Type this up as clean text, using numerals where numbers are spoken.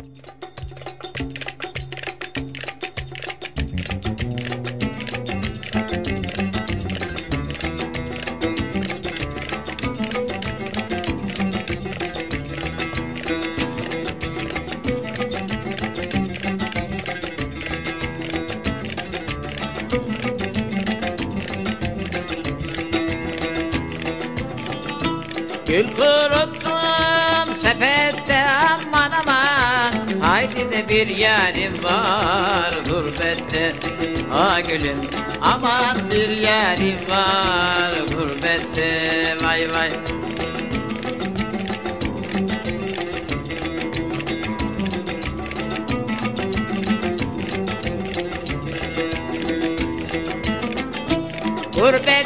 Gül kuruttum sepette aman aman, haydi de bir yarim var gurbette. Ah gülüm aman bir yarim var gurbette, vay vay. Gurbet